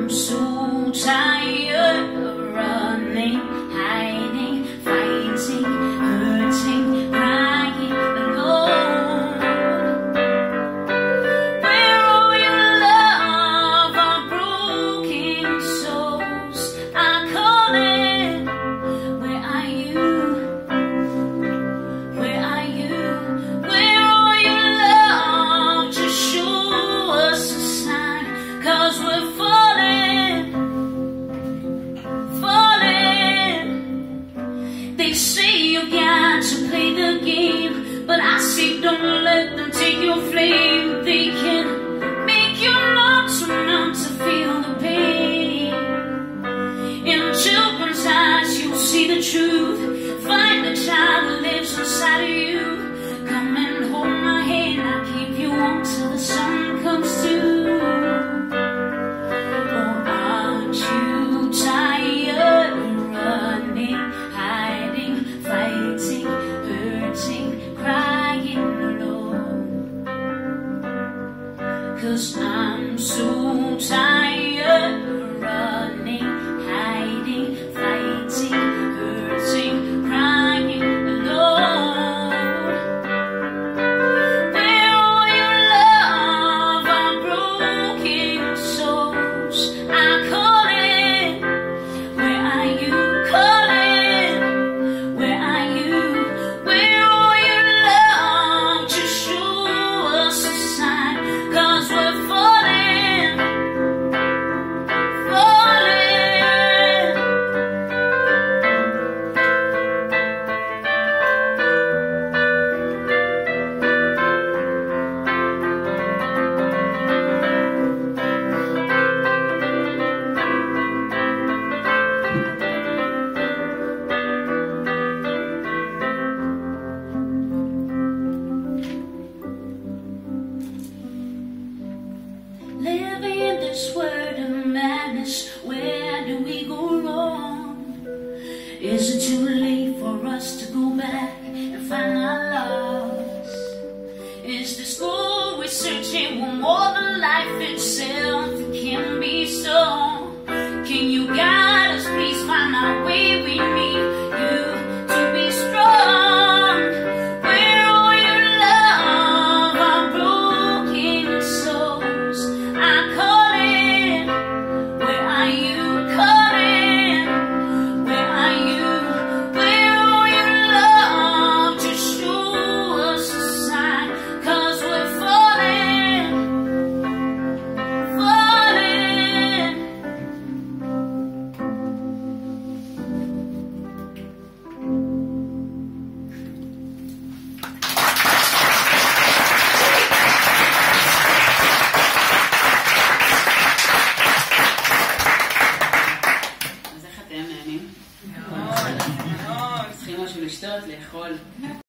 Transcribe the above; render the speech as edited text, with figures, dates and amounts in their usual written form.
I'm so tired of running, hiding, fighting, hurting, crying alone. Where all your love, our broken souls are calling. Where are you? Where are you? Where all your love? Just show us a sign, 'cause we're falling, falling. They say you got to play the game, but I say don't let them take your flame. They can make you numb, so numb to feel the pain. In children's eyes you'll see the truth. Find the child that lives inside of you. Come and hold my hand, I'll keep you warm till the sun comes through. Oh, aren't you tired of running, hiding, fighting, hurting, crying alone? 'Cause I'm so tired of running, hiding, fighting, hurting, crying alone. Where all your love, our broken souls are calling. Where are you calling? Where are you? Where all your love? Just show us a sign, 'cause we're falling, falling. Living in this world of madness, where do we go wrong? Is it too late for us to go back and find our lost? Is this goal we're searching for more than life itself? It can be so. Can you guide us, please find our way? We need you to be strong. Where all your love, our broken souls are calling. Where are you calling? Where are you? Where all your love? Just show us a sign, 'cause we're falling, falling. אז איך אתם נהנים? צריכים משהו לשתות, לאכול.